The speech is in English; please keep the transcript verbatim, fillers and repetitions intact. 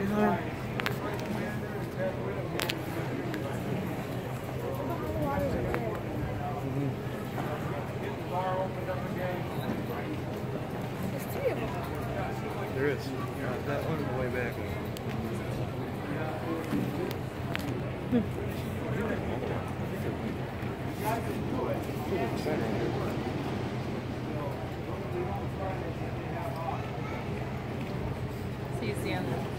Hunter. There is. Yeah, that one on the way back. See you, Sam.